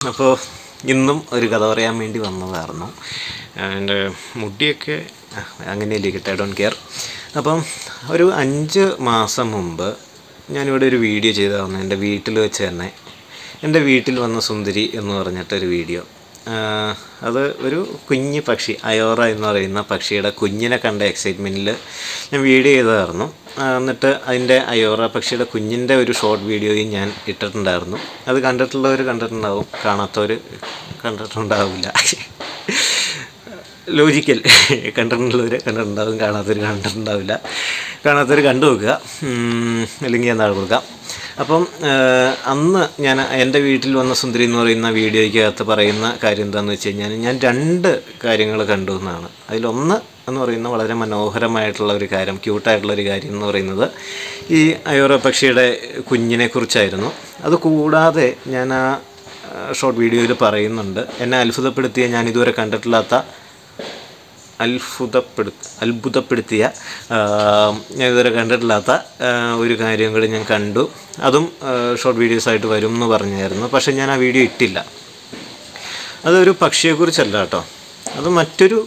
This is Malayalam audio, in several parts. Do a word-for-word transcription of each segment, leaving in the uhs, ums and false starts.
അപ്പോൾ ഇന്നും ഒരു കഥ പറയാൻ വേണ്ടി വന്നതായിരുന്നു. എൻ്റെ മുടിയൊക്കെ അങ്ങനെയല്ലേ കിട്ടുക, ഐ ഡോണ്ട് കെയർ. അപ്പം ഒരു അഞ്ച് മാസം മുമ്പ് ഞാനിവിടെ ഒരു വീഡിയോ ചെയ്തായിരുന്നു, എൻ്റെ വീട്ടിൽ വെച്ച് തന്നെ. എൻ്റെ വീട്ടിൽ വന്ന സുന്ദരി എന്ന് പറഞ്ഞിട്ടൊരു വീഡിയോ. അത് ഒരു കുഞ്ഞ് പക്ഷി, അയോറ എന്ന് പറയുന്ന പക്ഷിയുടെ കുഞ്ഞിനെ കണ്ട എക്സൈറ്റ്മെൻറ്റിൽ ഞാൻ വീഡിയോ ചെയ്തതായിരുന്നു. എന്നിട്ട് അതിൻ്റെ അയോറ പക്ഷിയുടെ കുഞ്ഞിൻ്റെ ഒരു ഷോർട്ട് വീഡിയോയും ഞാൻ ഇട്ടിട്ടുണ്ടായിരുന്നു. അത് കണ്ടിട്ടുള്ളവർ കണ്ടിട്ടുണ്ടാവും, കാണാത്തവർ കണ്ടിട്ടുണ്ടാവില്ല. ലോജിക്കൽ, കണ്ടിട്ടുള്ളവർ കണ്ടിട്ടുണ്ടാവും, കാണാത്തവർ കണ്ടിട്ടുണ്ടാവില്ല. കാണാത്തവർ കണ്ടു നോക്കുക, അല്ലെങ്കിൽ ഞാൻ താഴെ കൊടുക്കാം. അപ്പം അന്ന് ഞാൻ എൻ്റെ വീട്ടിൽ വന്ന സുന്ദരി എന്ന് പറയുന്ന വീഡിയോയ്ക്കകത്ത് പറയുന്ന കാര്യം എന്താണെന്ന് വെച്ച് കഴിഞ്ഞാൽ, ഞാൻ രണ്ട് കാര്യങ്ങൾ കണ്ടു എന്നാണ്. അതിലൊന്ന് എന്ന് പറയുന്നത് വളരെ മനോഹരമായിട്ടുള്ള ഒരു കാര്യം, ക്യൂട്ടായിട്ടുള്ളൊരു കാര്യം എന്ന് പറയുന്നത് ഈ അയോറ പക്ഷിയുടെ കുഞ്ഞിനെ കുറിച്ചായിരുന്നു. അതുകൂടാതെ ഞാൻ ആ ഷോർട്ട് വീഡിയോയിൽ പറയുന്നുണ്ട്, എന്നെ അത്ഭുതപ്പെടുത്തിയ, ഞാൻ ഇതുവരെ കണ്ടിട്ടില്ലാത്ത അത്ഭുതപ്പെടു അത്ഭുതപ്പെടുത്തിയ ഞാൻ ഇതുവരെ കണ്ടിട്ടില്ലാത്ത ഒരു കാര്യം കൂടി ഞാൻ കണ്ടു. അതും ഷോർട്ട് വീഡിയോസായിട്ട് വരും എന്ന് പറഞ്ഞായിരുന്നു. പക്ഷേ ഞാൻ ആ വീഡിയോ ഇട്ടില്ല. അതൊരു പക്ഷിയെക്കുറിച്ചല്ല കേട്ടോ, അത് മറ്റൊരു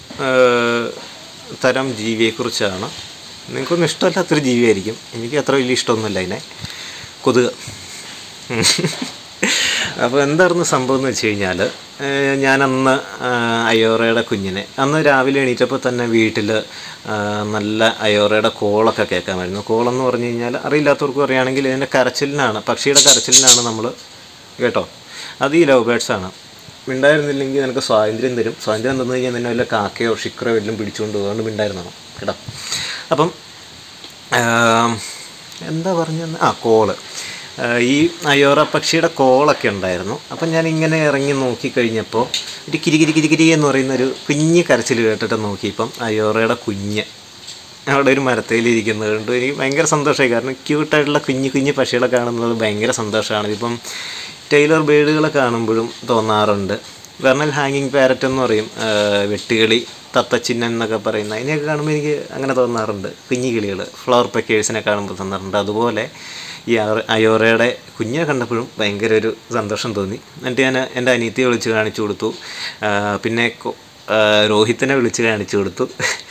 തരം ജീവിയെക്കുറിച്ചാണ്. നിങ്ങൾക്കൊന്നും ഇഷ്ടമല്ലാത്തൊരു ജീവിയായിരിക്കും, എനിക്ക് അത്ര വലിയ ഇഷ്ടമൊന്നുമില്ല അതിനെ. കൊതുക്. അപ്പോൾ എന്തായിരുന്നു സംഭവം എന്ന് വെച്ച് കഴിഞ്ഞാൽ, ഞാനന്ന് അയോറയുടെ കുഞ്ഞിനെ അന്ന് രാവിലെ എണീറ്റപ്പോൾ തന്നെ വീട്ടിൽ നല്ല അയോറയുടെ കോളൊക്കെ കേൾക്കാമായിരുന്നു. കോളെന്ന് പറഞ്ഞു കഴിഞ്ഞാൽ അറിയില്ലാത്തവർക്ക് പറയുകയാണെങ്കിൽ ഇതിൻ്റെ കരച്ചിലിനാണ്, പക്ഷിയുടെ കരച്ചിലിനാണ് നമ്മൾ കേട്ടോ. അത് ഈ ലവ് ബേഡ്സാണ്. മിണ്ടായിരുന്നില്ലെങ്കിൽ നിനക്ക് സ്വാതന്ത്ര്യം തരും. സ്വാതന്ത്ര്യം തന്നു കഴിഞ്ഞാൽ നിന്നെ വല്ല കാക്കയോ ഷിക്രയോ എല്ലാം പിടിച്ചുകൊണ്ട് പോകാണ്ട് മിണ്ടായിരുന്നോ കേട്ടോ. അപ്പം എന്താ പറഞ്ഞത്, ആ കോള്, ഈ അയോറ പക്ഷിയുടെ കോളൊക്കെ ഉണ്ടായിരുന്നു. അപ്പം ഞാൻ ഇങ്ങനെ ഇറങ്ങി നോക്കിക്കഴിഞ്ഞപ്പോൾ ഒരു കിരി കിരി കിരി കിരി എന്ന് പറയുന്നൊരു കുഞ്ഞ് കരച്ചിൽ കേട്ടിട്ട് നോക്കിയപ്പം അയോറയുടെ കുഞ്ഞ് അവിടെ ഒരു മരത്തയിലിരിക്കുന്നത് കൊണ്ട് എനിക്ക് ഭയങ്കര സന്തോഷമായി. കാരണം ക്യൂട്ടായിട്ടുള്ള കുഞ്ഞ് കുഞ്ഞ് പക്ഷികളെ കാണുന്നത് ഭയങ്കര സന്തോഷമാണ്. ഇപ്പം ടൈലർ ബേഡുകളെ കാണുമ്പോഴും തോന്നാറുണ്ട്. വെർണൽ ഹാങ്ങിങ് പാരറ്റ് എന്ന് പറയും, വെട്ടുകിളി, തത്തച്ചിഹ്നൻ എന്നൊക്കെ പറയുന്ന, അതിനെയൊക്കെ കാണുമ്പോൾ എനിക്ക് അങ്ങനെ തോന്നാറുണ്ട്. കുഞ്ഞു കിളികൾ, ഫ്ലവർ പെക്കേഴ്സിനെ കാണുമ്പോൾ തോന്നാറുണ്ട്. അതുപോലെ ഈ അയോറയുടെ കുഞ്ഞിനെ കണ്ടപ്പോഴും ഭയങ്കര ഒരു സന്തോഷം തോന്നി. എന്നിട്ട് ഞാൻ എൻ്റെ അനിയത്തിയെ വിളിച്ച് കാണിച്ചു കൊടുത്തു, പിന്നെ രോഹിത്തിനെ വിളിച്ച് കാണിച്ചു കൊടുത്തു.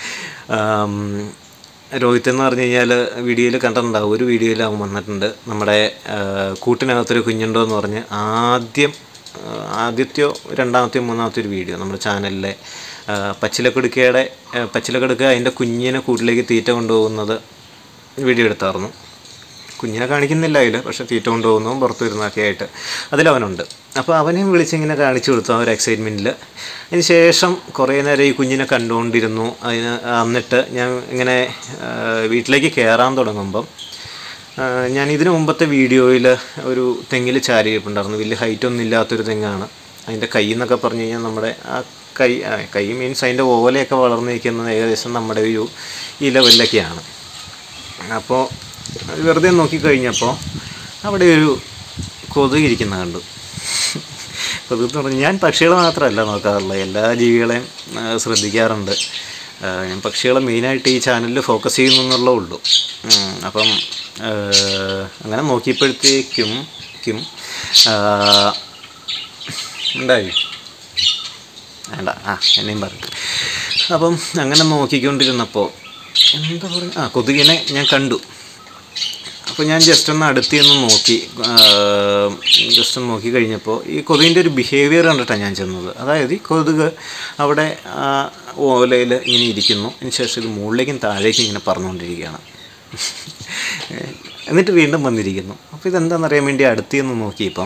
രോഹിത് എന്ന് പറഞ്ഞു കഴിഞ്ഞാൽ വീഡിയോയിൽ കണ്ടിട്ടുണ്ടാവും, ഒരു വീഡിയോയിൽ അവൻ വന്നിട്ടുണ്ട്. നമ്മുടെ കൂട്ടിനകത്തൊരു കുഞ്ഞുണ്ടോ എന്ന് പറഞ്ഞ് ആദ്യം ആദ്യത്തെയോ രണ്ടാമത്തെയോ മൂന്നാമത്തെ ഒരു വീഡിയോ നമ്മുടെ ചാനലിലെ പച്ചിലക്കെടുക്കയുടെ പച്ചിലക്കെടുക്ക അതിൻ്റെ കുഞ്ഞിനെ കൂട്ടിലേക്ക് തീറ്റ കൊണ്ടുപോകുന്നത് വീഡിയോ എടുത്തായിരുന്നു. കുഞ്ഞിനെ കാണിക്കുന്നില്ല അതിൽ, പക്ഷേ തീറ്റ കൊണ്ടുപോകുന്നതും പുറത്തു വരുന്നതൊക്കെ ആയിട്ട് അതിലവനുണ്ട്. അപ്പോൾ അവനെയും വിളിച്ചിങ്ങനെ കാണിച്ചു കൊടുത്തു ആ ഒരു എക്സൈറ്റ്മെൻറ്റിൽ. അതിന് ശേഷം കുറേ നേരം ഈ കുഞ്ഞിനെ കണ്ടുകൊണ്ടിരുന്നു. അതിന് എന്നിട്ട് ഞാൻ ഇങ്ങനെ വീട്ടിലേക്ക് കയറാൻ തുടങ്ങുമ്പം ഞാൻ ഇതിനു മുമ്പത്തെ വീഡിയോയിൽ ഒരു തെങ്ങിൽ ചാരി ഇരിപ്പുണ്ടായിരുന്നു. വലിയ ഹൈറ്റൊന്നും ഇല്ലാത്തൊരു തെങ്ങാണ്. അതിൻ്റെ കൈ എന്നൊക്കെ പറഞ്ഞു കഴിഞ്ഞാൽ നമ്മുടെ ആ കൈ കൈ മീൻസ് അതിൻ്റെ ഓലയൊക്കെ വളർന്നിരിക്കുന്നത് ഏകദേശം നമ്മുടെ ഒരു ഈ ലെവലിലൊക്കെയാണ്. അപ്പോൾ വെറുതെ നോക്കിക്കഴിഞ്ഞപ്പോൾ അവിടെ ഒരു കൊതുക് ഇരിക്കുന്ന കണ്ടു. കൊതുക് എന്ന് പറഞ്ഞാൽ ഞാൻ പക്ഷികളെ മാത്രമല്ല നോക്കാറുള്ളത്, എല്ലാ ജീവികളെയും ശ്രദ്ധിക്കാറുണ്ട്. ഞാൻ പക്ഷികളെ മെയിനായിട്ട് ഈ ചാനലിൽ ഫോക്കസ് ചെയ്യുന്നു എന്നുള്ളതേ ഉള്ളൂ. അപ്പം അങ്ങനെ നോക്കിയപ്പോഴത്തേക്കും ക്കും ഉണ്ടായി വേണ്ട ആ എന്നെയും പറഞ്ഞു. അപ്പം അങ്ങനെ നോക്കിക്കൊണ്ടിരുന്നപ്പോൾ എന്താ പറയുക, ആ കൊതുകിനെ ഞാൻ കണ്ടു. അപ്പോൾ ഞാൻ ജസ്റ്റ് ഒന്ന് അടുത്ത് നിന്ന് നോക്കി, ജസ്റ്റ് ഒന്ന് നോക്കി കഴിഞ്ഞപ്പോൾ ഈ കൊതുകിൻ്റെ ഒരു ബിഹേവിയർ കണ്ടിട്ടാണ് ഞാൻ ചെന്നത്. അതായത് ഈ കൊതുക് അവിടെ ഓലയിൽ ഇങ്ങനെ ഇരിക്കുന്നു, അതിന് ശേഷം ഇത് മുകളിലേക്കും താഴേക്കും ഇങ്ങനെ പറന്നുകൊണ്ടിരിക്കുകയാണ്. എന്നിട്ട് വീണ്ടും വന്നിരിക്കുന്നു. അപ്പോൾ ഇതെന്താണെന്നറിയാൻ വേണ്ടി അടുത്ത് നിന്ന് നോക്കിയപ്പം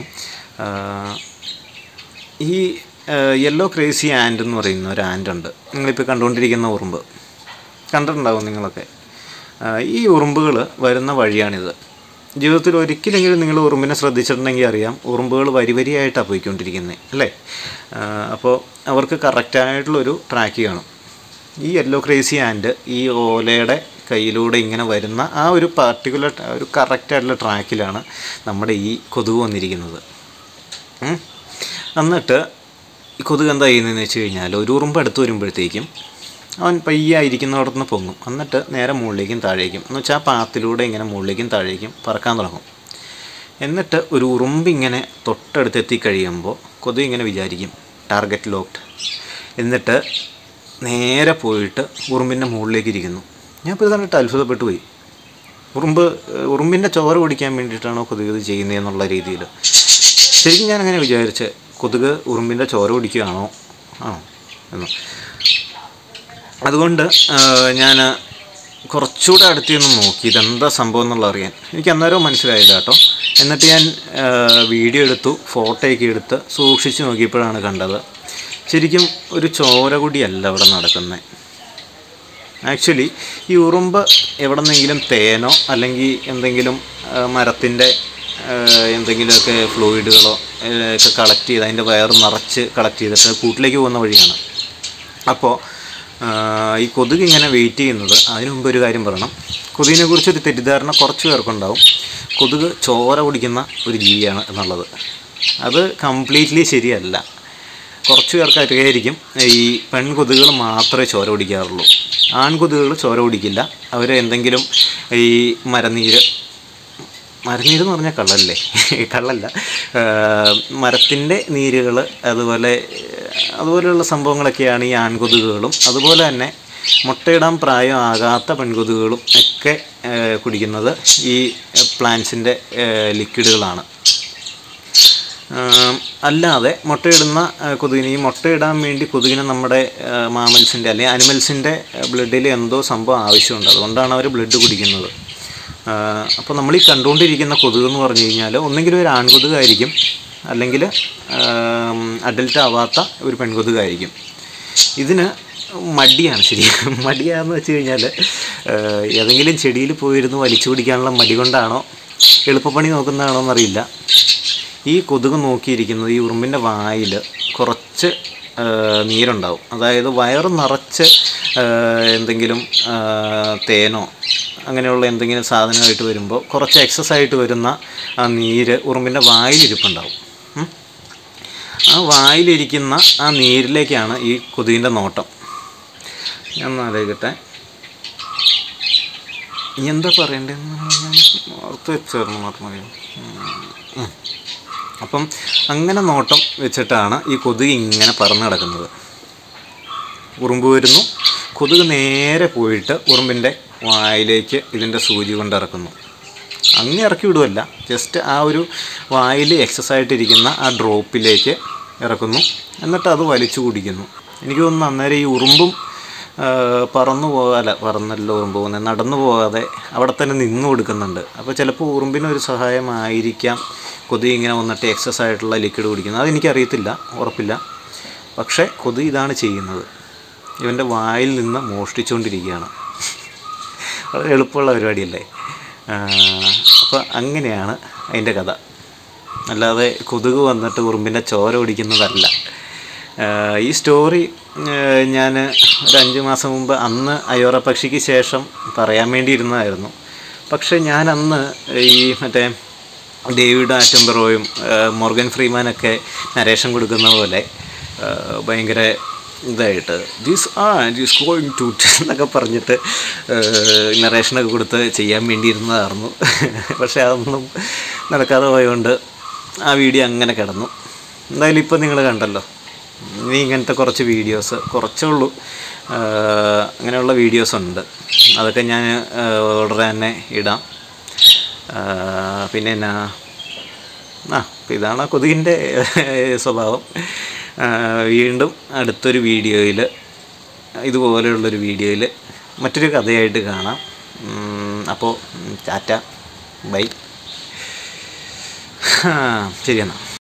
ഈ യെല്ലോ ക്രേസി ആൻഡ് എന്ന് പറയുന്ന ഒരു ആൻറ്റുണ്ട്. നിങ്ങളിപ്പോൾ കണ്ടുകൊണ്ടിരിക്കുന്ന ഉറുമ്പ് കണ്ടിട്ടുണ്ടാകും നിങ്ങളൊക്കെ. ഈ ഉറുമ്പുകൾ വരുന്ന വഴിയാണിത്. ജീവിതത്തിൽ ഒരിക്കലെങ്കിലും നിങ്ങൾ ഉറുമ്പിനെ ശ്രദ്ധിച്ചിട്ടുണ്ടെങ്കിൽ അറിയാം, ഉറുമ്പുകൾ വരി വരിയായിട്ടാണ് പോയിക്കൊണ്ടിരിക്കുന്നത് അല്ലേ. അപ്പോൾ അവർക്ക് കറക്റ്റായിട്ടുള്ളൊരു ട്രാക്ക് കാണും. ഈ യെല്ലോ ക്രേസി ആൻഡ് ഈ ഓലയുടെ കയ്യിലൂടെ ഇങ്ങനെ വരുന്ന ആ ഒരു പാർട്ടിക്കുലർ ഒരു കറക്റ്റായിട്ടുള്ള ട്രാക്കിലാണ് നമ്മുടെ ഈ കൊതുക് വന്നിരിക്കുന്നത്. എന്നിട്ട് ഈ കൊതുക് എന്താ ചെയ്യുന്നതെന്ന് വെച്ച് കഴിഞ്ഞാൽ, ഒരു ഉറുമ്പ് അടുത്ത് വരുമ്പോഴത്തേക്കും അവൻ പയ്യായിരിക്കുന്നവിടെ നിന്ന് പൊങ്ങും. എന്നിട്ട് നേരെ മുകളിലേക്കും താഴേക്കും എന്ന് വെച്ചാൽ ആ പാത്തിലൂടെ ഇങ്ങനെ മുകളിലേക്കും താഴേക്കും പറക്കാൻ തുടങ്ങും. എന്നിട്ട് ഒരു ഉറുമ്പിങ്ങനെ തൊട്ടടുത്തെത്തി കഴിയുമ്പോൾ കൊതുക് ഇങ്ങനെ വിചാരിക്കും ടാർഗറ്റ് ലോക്ക്ഡ്, എന്നിട്ട് നേരെ പോയിട്ട് ഉറുമ്പിൻ്റെ മുകളിലേക്ക് ഇരിക്കുന്നു. ഞാൻ ഇപ്പോൾ ഇത് കണ്ടിട്ട് അത്ഭുതപ്പെട്ടു പോയി. ഉറുമ്പ് ഉറുമ്പിൻ്റെ ചോര കുടിക്കാൻ വേണ്ടിയിട്ടാണോ കൊതുക് ഇത് ചെയ്യുന്നതെന്നുള്ള രീതിയിൽ. ശരിക്കും ഞാൻ അങ്ങനെ വിചാരിച്ച് കൊതുക് ഉറുമ്പിൻ്റെ ചോര കുടിക്കുകയാണോ ആണോ എന്ന്. അതുകൊണ്ട് ഞാൻ കുറച്ചുകൂടെ അടുത്ത് നിന്ന് നോക്കി ഇതെന്താ സംഭവം എന്നുള്ള അറിയാൻ. എനിക്ക് അന്നേരം മനസ്സിലായില്ല കേട്ടോ. എന്നിട്ട് ഞാൻ വീഡിയോ എടുത്തു, ഫോട്ടോയൊക്കെ എടുത്ത് സൂക്ഷിച്ച് നോക്കിയപ്പോഴാണ് കണ്ടത് ശരിക്കും ഒരു ചോര കുടിയല്ല അവിടെ നടക്കുന്നത്. ആക്ച്വലി ഈ ഉറുമ്പ് എവിടെ നിന്നെങ്കിലും തേനോ അല്ലെങ്കിൽ എന്തെങ്കിലും മരത്തിൻ്റെ എന്തെങ്കിലുമൊക്കെ ഫ്ലൂയിഡുകളോ ഒക്കെ കളക്ട് ചെയ്ത് അതിൻ്റെ വയറ് നിറച്ച് കളക്ട് ചെയ്തിട്ട് കൂട്ടിലേക്ക് പോകുന്ന വഴിയാണ്. അപ്പോൾ ഈ കൊതുക് ഇങ്ങനെ വെയിറ്റ് ചെയ്യുന്നത്, അതിനു മുമ്പ് ഒരു കാര്യം പറയണം. കൊതുകിനെ കുറിച്ചൊരു തെറ്റിദ്ധാരണ കുറച്ച് പേർക്കുണ്ടാവും, കൊതുക് ചോര കുടിക്കുന്ന ഒരു ജീവിയാണ് എന്നുള്ളത്. അത് കംപ്ലീറ്റ്ലി ശരിയല്ല. കുറച്ച് പേർക്ക് അറിയായിരിക്കും ഈ പെൺകൊതുകുകൾ മാത്രമേ ചോര കുടിക്കാറുള്ളൂ. ആൺകൊതുകുകൾ ചോര കുടിക്കില്ല. അവർ എന്തെങ്കിലും ഈ മരനീര് മരനീരെന്ന് പറഞ്ഞാൽ കള്ളല്ലേ കള്ളല്ല മരത്തിൻ്റെ നീരുകൾ അതുപോലെ അതുപോലെയുള്ള സംഭവങ്ങളൊക്കെയാണ് ഈ ആൺകൊതുകുകളും. അതുപോലെ തന്നെ മുട്ടയിടാൻ പ്രായം ആകാത്ത പെൺകൊതുകുകളും ഒക്കെ കുടിക്കുന്നത് ഈ പ്ലാന്റ്സിൻ്റെ ലിക്വിഡുകളാണ്. അല്ലാതെ മുട്ടയിടുന്ന കൊതുകിന് ഈ മുട്ടയിടാൻ വേണ്ടി കൊതുകിന് നമ്മുടെ മാമൽസിൻ്റെ അല്ലെങ്കിൽ അനിമൽസിൻ്റെ ബ്ലഡിൽ എന്തോ സംഭവം ആവശ്യമുണ്ട്. അതുകൊണ്ടാണ് അവർ ബ്ലഡ് കുടിക്കുന്നത്. അപ്പോൾ നമ്മൾ ഈ കണ്ടുകൊണ്ടിരിക്കുന്ന കൊതുക് എന്ന് പറഞ്ഞു കഴിഞ്ഞാൽ ഒന്നെങ്കിലും ഒരു ആൺകൊതുകായിരിക്കും, അല്ലെങ്കിൽ അഡൽട്ട് ആവാത്ത ഒരു പെൺകൊതുകായിരിക്കും. ഇതിന് മടിയാണ്. ശരി, മടിയാണെന്ന് വെച്ച് കഴിഞ്ഞാൽ ഏതെങ്കിലും ചെടിയിൽ പോയിരുന്ന് വലിച്ചു പിടിക്കാനുള്ള മടി കൊണ്ടാണോ എളുപ്പപ്പണി നോക്കുന്നതാണോ എന്നറിയില്ല. ഈ കൊതുക് നോക്കിയിരിക്കുന്നത് ഈ ഉറുമ്പിൻ്റെ വായിൽ കുറച്ച് നീരുണ്ടാവും. അതായത് വയറ് നിറച്ച് എന്തെങ്കിലും തേനോ അങ്ങനെയുള്ള എന്തെങ്കിലും സാധനമായിട്ട് വരുമ്പോൾ കുറച്ച് എക്സസ് ആയിട്ട് വരുന്ന ആ നീര് ഉറുമ്പിൻ്റെ വായിലിരിപ്പുണ്ടാവും. ആ വായിലിരിക്കുന്ന ആ നീരിലേക്കാണ് ഈ കൊതുകിൻ്റെ നോട്ടം. ഞാൻ ഒന്ന് ആലോചിക്കട്ടെ, ഇനി എന്താ പറയണ്ടതെന്ന് ഞാൻ ഓർത്ത് വെച്ചേർന്ന് മാത്രം മതിയോ. അപ്പം അങ്ങനെ നോട്ടം വെച്ചിട്ടാണ് ഈ കൊതുക് ഇങ്ങനെ പറന്ന് കിടക്കുന്നത്. ഉറുമ്പ് വരുന്നു, കൊതുക് നേരെ പോയിട്ട് ഉറുമ്പിൻ്റെ വായിലേക്ക് ഇതിൻ്റെ സൂചി കൊണ്ട് ഇറക്കുന്നു. അങ്ങനെ ഇറക്കി വിടുമല്ല, ജസ്റ്റ് ആ ഒരു വായിൽ എക്സസ് ആയിട്ടിരിക്കുന്ന ആ ഡ്രോപ്പിലേക്ക് ഇറക്കുന്നു. എന്നിട്ട് അത് വലിച്ചു കുടിക്കുന്നു. എനിക്ക് തോന്നുന്നു അന്നേരം ഈ ഉറുമ്പും പറന്നു പോകാല്ല പറന്നല്ലോ ഉറുമ്പ് പോകുന്നത് നടന്നു പോകാതെ അവിടെ തന്നെ നിന്ന് കൊടുക്കുന്നുണ്ട്. അപ്പോൾ ചിലപ്പോൾ ഉറുമ്പിനൊരു സഹായമായിരിക്കാം കൊതുക് ഇങ്ങനെ വന്നിട്ട് എക്സസ് ആയിട്ടുള്ള ലിക്വിഡ് കുടിക്കുന്നത്. അതെനിക്കറിയത്തില്ല, ഉറപ്പില്ല. പക്ഷേ കൊതുക് ഇതാണ് ചെയ്യുന്നത്, ഇവൻ്റെ വായിൽ നിന്ന് മോഷ്ടിച്ചുകൊണ്ടിരിക്കുകയാണ്. വളരെ എളുപ്പമുള്ള പരിപാടിയല്ലേ. അപ്പോൾ അങ്ങനെയാണ് അതിൻ്റെ കഥ. അല്ലാതെ കൊതുക് വന്നിട്ട് ഉറുമ്പിൻ്റെ ചോര കുടിക്കുന്നതല്ല. ഈ സ്റ്റോറി ഞാൻ ഒരു അഞ്ച് മാസം മുമ്പ് അന്ന് അയോറ പക്ഷിക്ക് ശേഷം പറയാൻ വേണ്ടി ഇരുന്നതായിരുന്നു. പക്ഷേ ഞാൻ അന്ന് ഈ മറ്റേ ഡേവിഡ് ആറ്റംബറോയും മോർഗൻ ഫ്രീമാനൊക്കെ നരേഷൻ കൊടുക്കുന്ന പോലെ ഭയങ്കര ഇതായിട്ട് this and is going to എന്നൊക്കെ പറഞ്ഞിട്ട് നറേഷനൊക്കെ കൊടുത്ത് ചെയ്യാൻ വേണ്ടിയിരുന്നതായിരുന്നു. പക്ഷേ അതൊന്നും നടക്കാതെ പോയതുകൊണ്ട് ആ വീഡിയോ അങ്ങനെ കിടന്നു. എന്തായാലും ഇപ്പോൾ നിങ്ങൾ കണ്ടല്ലോ, ഇനി ഇങ്ങനത്തെ കുറച്ച് വീഡിയോസ് കുറച്ചേ ഉള്ളൂ, അങ്ങനെയുള്ള വീഡിയോസുണ്ട്. അതൊക്കെ ഞാൻ ഉടനെ തന്നെ ഇടാം. പിന്നെ എന്നാ ആ ഇതാണ് കൊതുകിൻ്റെ സ്വഭാവം. വീണ്ടും അടുത്തൊരു വീഡിയോയിൽ ഇതുപോലെയുള്ളൊരു വീഡിയോയിൽ മറ്റൊരു കഥയായിട്ട് കാണാം. അപ്പോൾ ടാറ്റ, ബൈ. ശരിയെന്നാ.